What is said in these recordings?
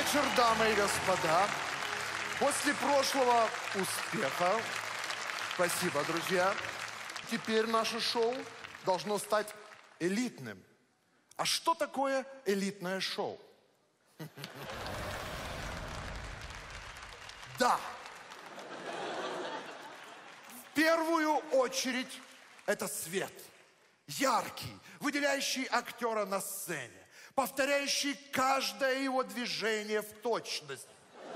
вечер, дамы и господа. После прошлого успеха, спасибо, друзья, теперь наше шоу должно стать элитным. А что такое элитное шоу? Да. В первую очередь это свет. Яркий, выделяющий актера на сцене, повторяющий каждое его движение в точность.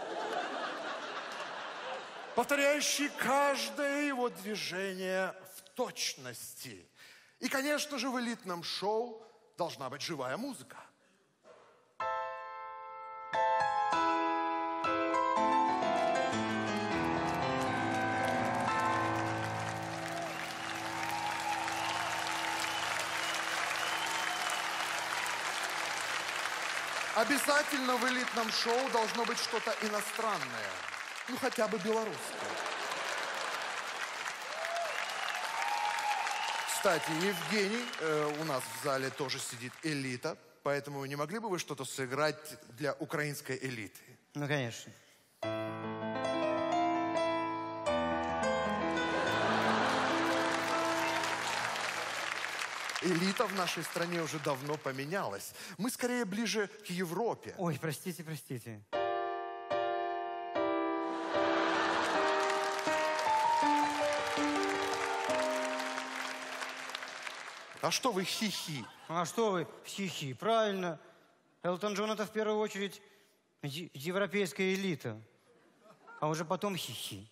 Повторяющий каждое его движение в точности. И, конечно же, в элитном шоу должна быть живая музыка. Обязательно в элитном шоу должно быть что-то иностранное. Ну, хотя бы белорусское. Кстати, Евгений, у нас в зале тоже сидит элита, поэтому не могли бы вы что-то сыграть для украинской элиты? Ну, конечно. Элита в нашей стране уже давно поменялась. Мы скорее ближе к Европе. Ой, простите, простите. А что вы хихи? А что вы хихи? Правильно. Элтон Джон — это в первую очередь европейская элита. А уже потом хихи.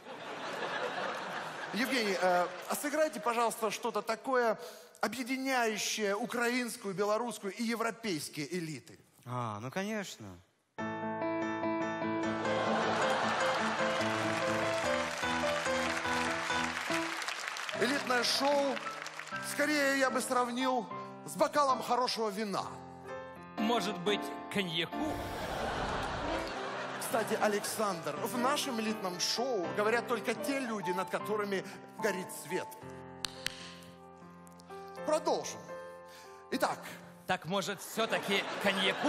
Евгений, а сыграйте, пожалуйста, что-то такое, объединяющее украинскую, белорусскую и европейские элиты. А, ну конечно. Элитное шоу, скорее я бы сравнил с бокалом хорошего вина. Может быть, коньяку? Кстати, Александр, в нашем элитном шоу говорят только те люди, над которыми горит свет. Продолжим. Итак. Так, может, все-таки коньяку?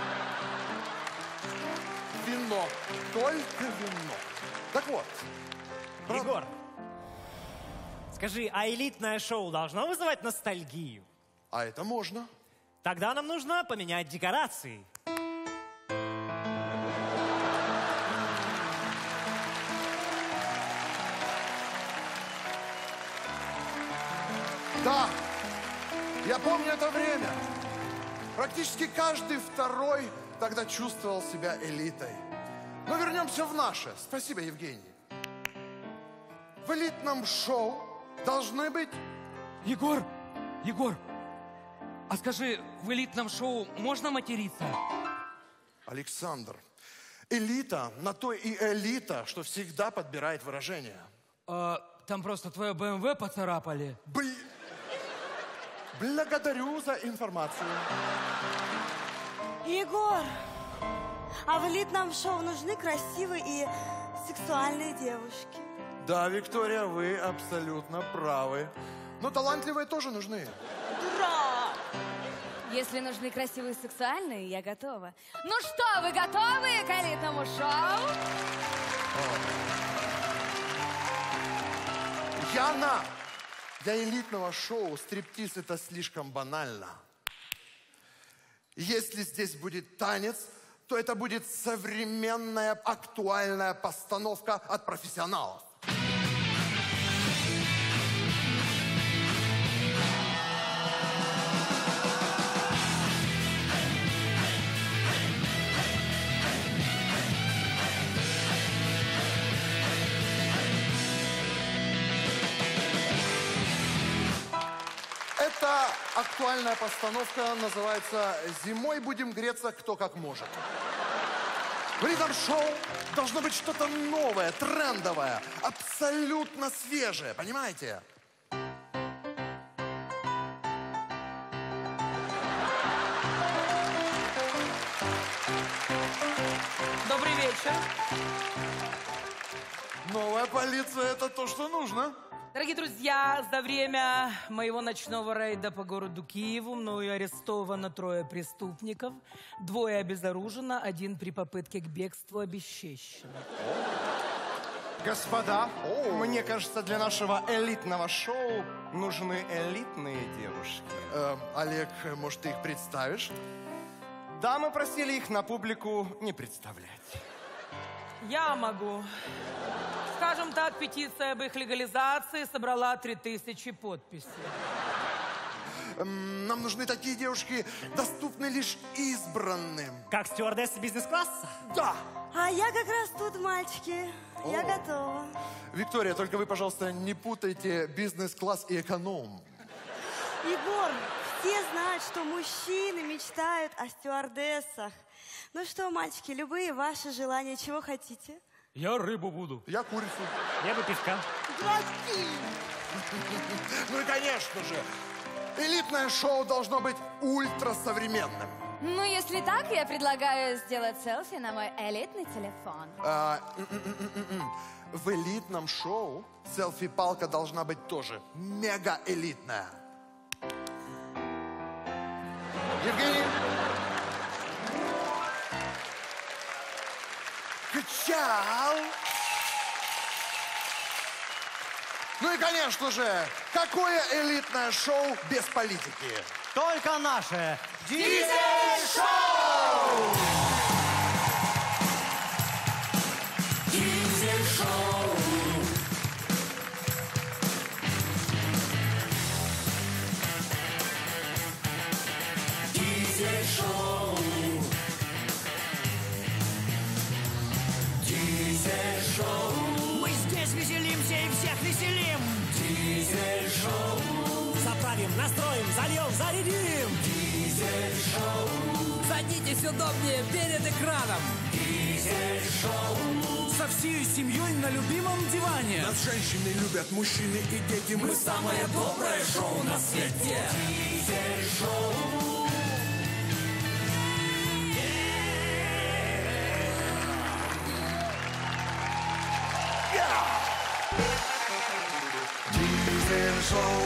Вино. Только вино. Так вот. Егор, скажи, а элитное шоу должно вызывать ностальгию? А это можно. Тогда нам нужно поменять декорации. Да, я помню это время. Практически каждый второй тогда чувствовал себя элитой. Но вернемся в наше. Спасибо, Евгений. В элитном шоу должны быть... Егор, а скажи, в элитном шоу можно материться? Александр, элита на то и элита, что всегда подбирает выражения. Там просто твое БМВ поцарапали. Благодарю за информацию. Егор, а в элитном шоу нужны красивые и сексуальные девушки? Да, Виктория, вы абсолютно правы. Но талантливые тоже нужны. Дурак! Если нужны красивые и сексуальные, я готова. Ну что, вы готовы к элитному шоу? Яна! Для элитного шоу стриптиз — это слишком банально. Если здесь будет танец, то это будет современная, актуальная постановка от профессионалов. Эта актуальная постановка называется «Зимой будем греться кто как может». В элитном шоу должно быть что-то новое, трендовое, абсолютно свежее, понимаете? Добрый вечер. Новая полиция — это то, что нужно. Дорогие друзья, за время моего ночного рейда по городу Киеву мною арестовано 3 преступников, 2 обезоружено, 1 при попытке к бегству обесчещен. Господа, мне кажется, для нашего элитного шоу нужны элитные девушки. Олег, может, ты их представишь? Да, мы просили их на публику не представлять. Я могу. Скажем так, петиция об их легализации собрала 3000 подписей. Нам нужны такие девушки, доступные лишь избранным. Как стюардесса бизнес-класса? Да! А я как раз тут, мальчики. Я готова. Виктория, только вы, пожалуйста, не путайте бизнес-класс и эконом. Егор, все знают, что мужчины мечтают о стюардессах. Ну что, мальчики, любые ваши желания, чего хотите? Я рыбу буду. Я курицу. Я бы пивка. Ну и, конечно же, элитное шоу должно быть ультрасовременным. Ну, если так, я предлагаю сделать селфи на мой элитный телефон. В элитном шоу селфи-палка должна быть тоже мега-элитная. Евгений! Качал! Ну и, конечно же, какое элитное шоу без политики? Только наше. Дизель-шоу! Дизель-шоу! Дизель-шоу! Дизель-шоу! Мы здесь веселимся и всех веселим. Дизель-шоу! Заправим, настроим, зальем, зарядим. Дизель-шоу! Садитесь удобнее перед экраном. Дизель-шоу! Со всей семьей на любимом диване. Нас женщины любят, мужчины и дети. Мы самое доброе шоу на свете. Дизель-шоу! Дизель-шоу!